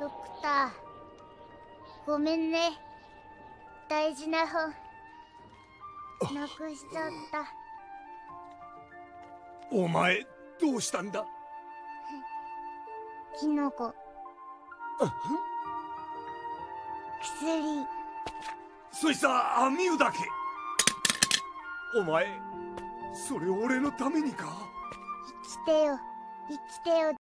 ドクター、ごめんね。大事な本なくしちゃった。 お前どうしたんだ？ キノコ薬。 そいつはアミューだけ。お前それ俺のためにか？ 生きてよ、生きてよ。